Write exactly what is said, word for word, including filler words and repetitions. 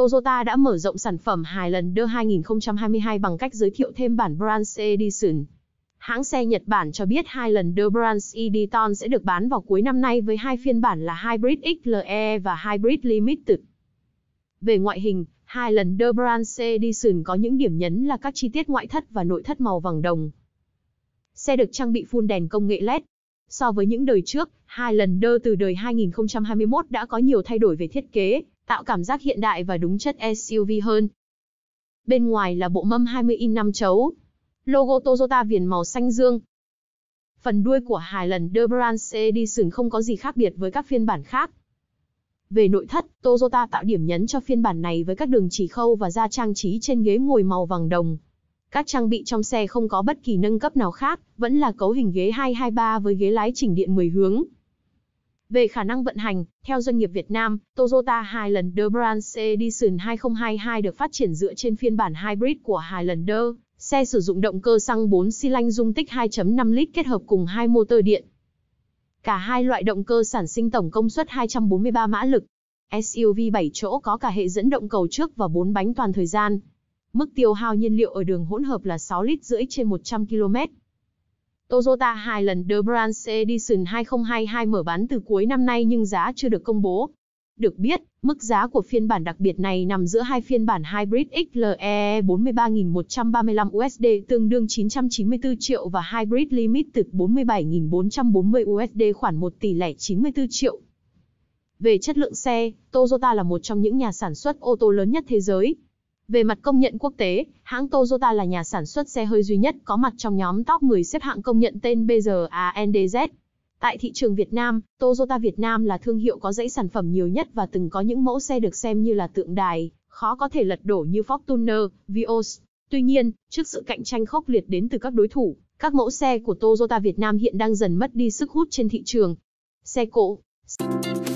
Toyota đã mở rộng sản phẩm Highlander hai không hai hai bằng cách giới thiệu thêm bản Bronze Edition. Hãng xe Nhật Bản cho biết Highlander Bronze Edition sẽ được bán vào cuối năm nay với hai phiên bản là Hybrid ích lờ e và Hybrid Limited. Về ngoại hình, Highlander Bronze Edition có những điểm nhấn là các chi tiết ngoại thất và nội thất màu vàng đồng. Xe được trang bị full đèn công nghệ led. So với những đời trước, Highlander từ đời hai không hai mốt đã có nhiều thay đổi về thiết kế, tạo cảm giác hiện đại và đúng chất ét u vê hơn. Bên ngoài là bộ mâm hai mươi inch năm chấu. Logo Toyota viền màu xanh dương. Phần đuôi của Highlander Bronze Edition không có gì khác biệt với các phiên bản khác. Về nội thất, Toyota tạo điểm nhấn cho phiên bản này với các đường chỉ khâu và da trang trí trên ghế ngồi màu vàng đồng. Các trang bị trong xe không có bất kỳ nâng cấp nào khác, vẫn là cấu hình ghế hai hai ba với ghế lái chỉnh điện mười hướng. Về khả năng vận hành, theo doanh nghiệp Việt Nam, Toyota Highlander Bronze Edition hai không hai hai được phát triển dựa trên phiên bản Hybrid của Highlander. Xe sử dụng động cơ xăng bốn xi lanh dung tích hai phẩy năm lít kết hợp cùng hai motor điện. Cả hai loại động cơ sản sinh tổng công suất hai trăm bốn mươi ba mã lực. ét u vê bảy chỗ có cả hệ dẫn động cầu trước và bốn bánh toàn thời gian. Mức tiêu hao nhiên liệu ở đường hỗn hợp là sáu lít rưỡi trên một trăm ki lô mét. Toyota Highlander Bronze Edition hai không hai hai mở bán từ cuối năm nay nhưng giá chưa được công bố. Được biết, mức giá của phiên bản đặc biệt này nằm giữa hai phiên bản Hybrid ích lờ e bốn mươi ba nghìn một trăm ba mươi lăm u ét đê tương đương chín trăm chín mươi tư triệu và Hybrid Limited bốn mươi bảy nghìn bốn trăm bốn mươi u ét đê khoảng một tỷ lẻ chín mươi tư triệu. Về chất lượng xe, Toyota là một trong những nhà sản xuất ô tô lớn nhất thế giới. Về mặt công nhận quốc tế, hãng Toyota là nhà sản xuất xe hơi duy nhất có mặt trong nhóm top mười xếp hạng công nhận tên bê giê a en đê zét. Tại thị trường Việt Nam, Toyota Việt Nam là thương hiệu có dãy sản phẩm nhiều nhất và từng có những mẫu xe được xem như là tượng đài, khó có thể lật đổ như Fortuner, Vios. Tuy nhiên, trước sự cạnh tranh khốc liệt đến từ các đối thủ, các mẫu xe của Toyota Việt Nam hiện đang dần mất đi sức hút trên thị trường. Xe cộ